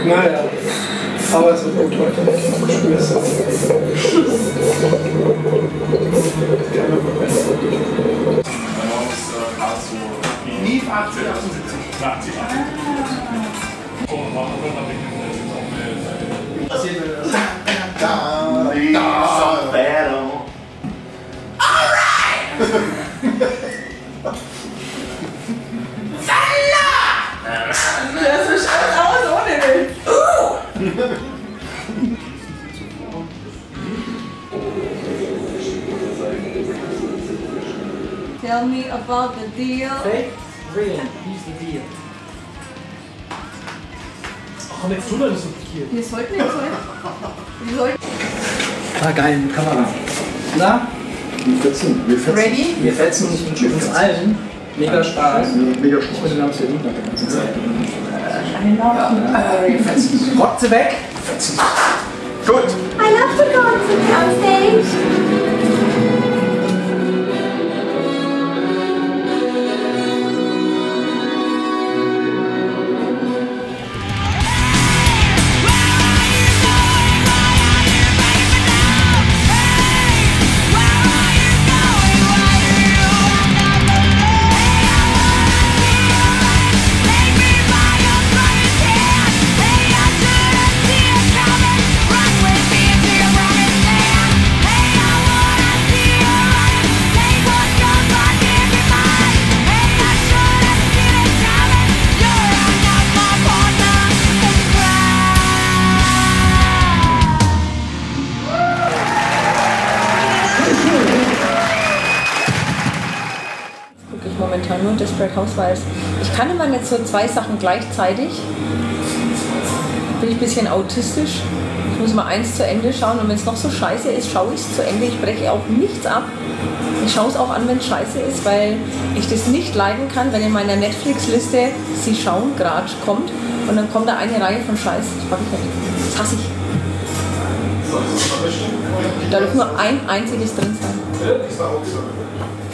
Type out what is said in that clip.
Naja, aber es wird gut heute. Ich spüre es. Nie 80, 78. Das ist alles aus ohne mich. Tell me about the deal. Fake, real, he's the deal. Ach komm, jetzt tu doch nicht so viel. Wir sollten nicht so. Wir sollten. Ah, geil, eine Kamera. Na? Wir fetzen. Ready? Wir fetzen und ich wünsche uns allen mega Spaß. Mega Ich finde, wir haben es verdient nach der ganzen Zeit. Wir Fetzen. Rotze weg! Fetzen. Gut. I love to go on stage. Momentan nur Desperate Housewives. Ich kann immer nicht so zwei Sachen gleichzeitig. Bin ich ein bisschen autistisch. Ich muss mal eins zu Ende schauen und wenn es noch so scheiße ist, schaue ich es zu Ende. Ich breche auch nichts ab. Ich schaue es auch an, wenn es scheiße ist, weil ich das nicht leiden kann, wenn in meiner Netflix-Liste Sie schauen gerade kommt und dann kommt da eine Reihe von Scheiß. Das mag ich nicht. Das hasse ich. Da darf nur ein einziges drin sein.